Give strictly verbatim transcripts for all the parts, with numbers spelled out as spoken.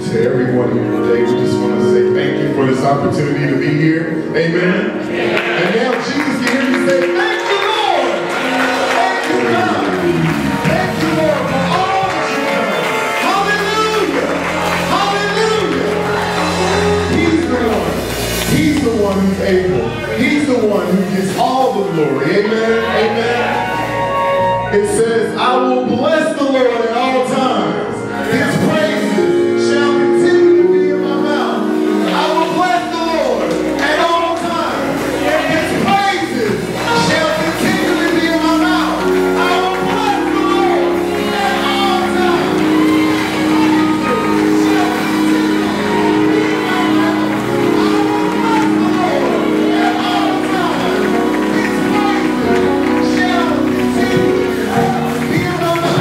to everyone here today. We just want to say thank you for this opportunity to be here. Amen. And now Jesus can hear me say, thank you, Lord. Thank you, God. Thank you, Lord, for all that you've done. Hallelujah. Hallelujah. He's the one. He's the one who's able. He's the one who gets all the glory. Amen. Amen. It says, I will bless the Lord at all times. His praises shall continue to be in my mouth. I will bless the Lord at all times. His praises shall continually be in my mouth. I will bless the Lord at all times. His praises shall continually be in my mouth. I will bless the Lord at all times. His praises shall continually be in my mouth.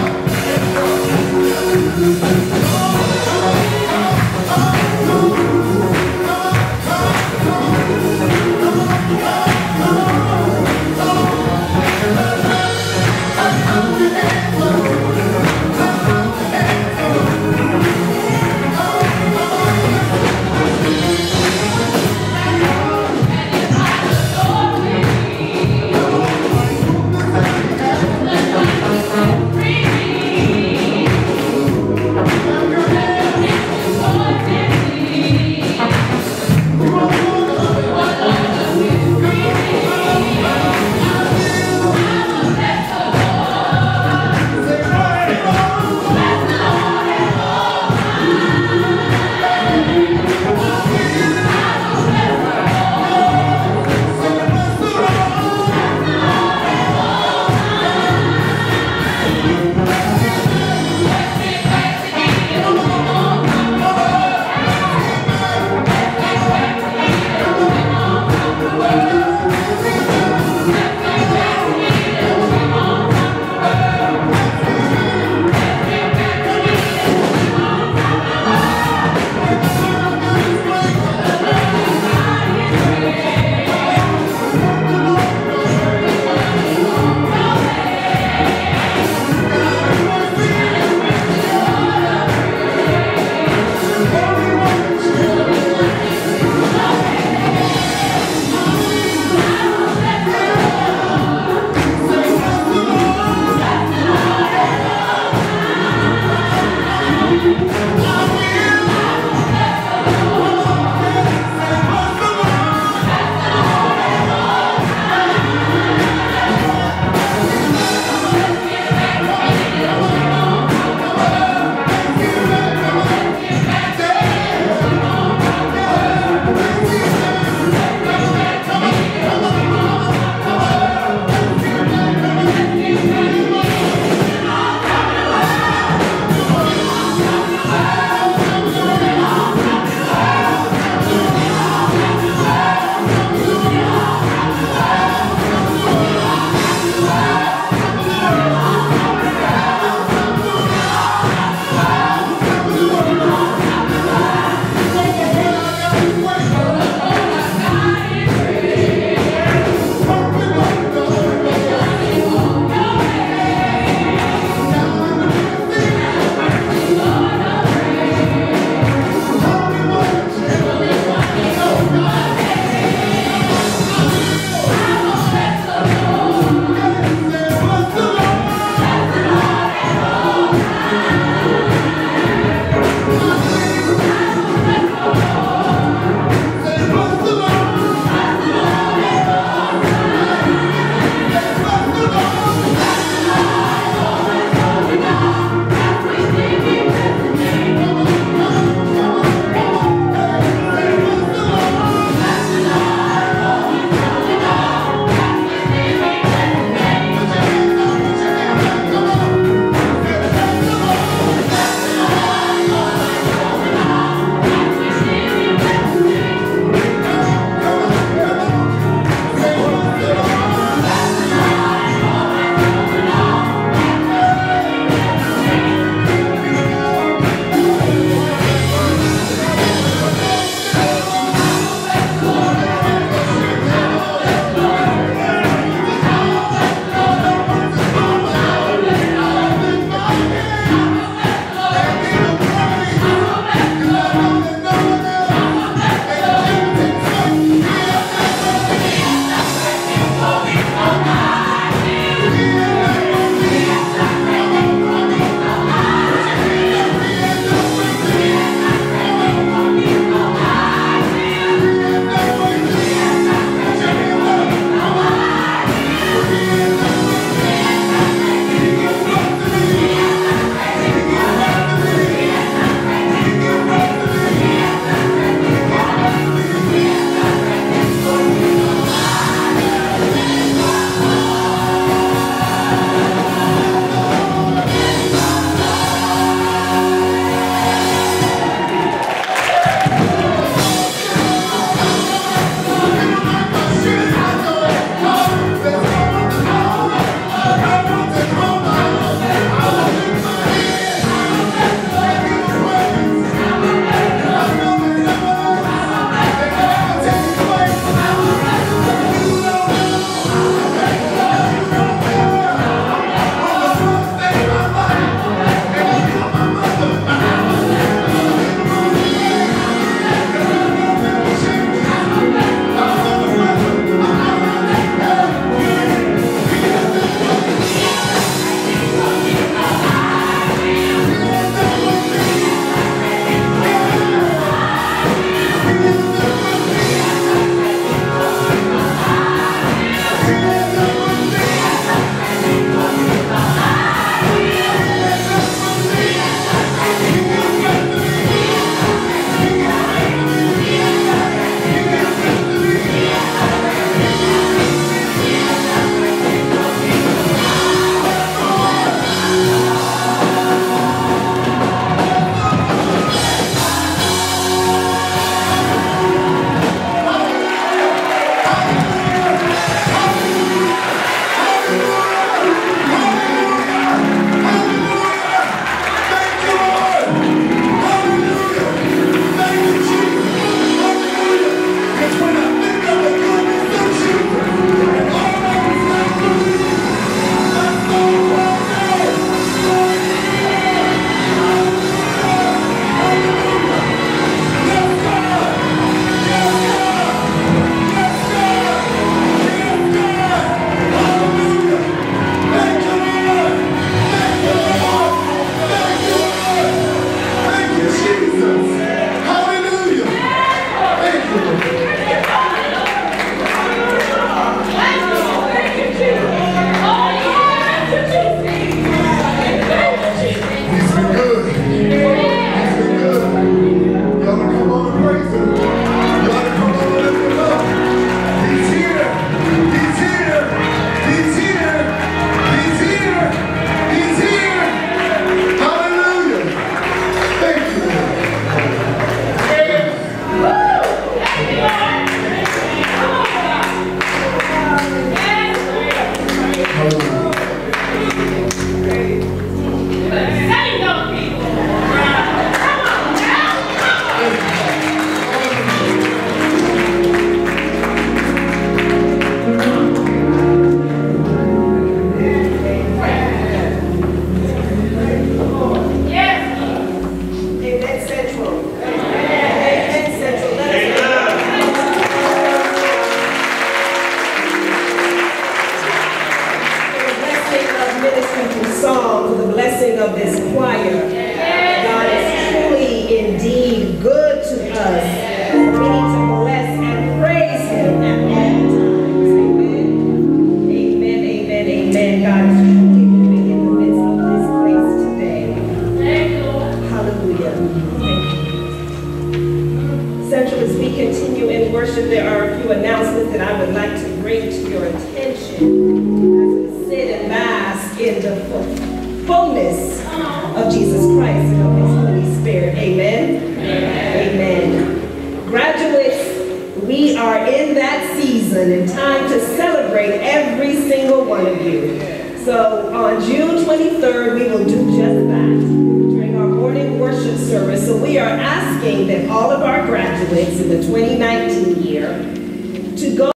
Hallelujah. Thank you. Central, as we continue in worship, there are a few announcements that I would like to bring to your attention as we sit and bask in the fullness of Jesus Christ and of His Holy Spirit. Amen? Amen. Amen. Graduates, we are in that season and time to celebrate every single one of you. So on June twenty-third, we will do just that during our morning worship service. So we are asking that all of our graduates in the twenty nineteen year to go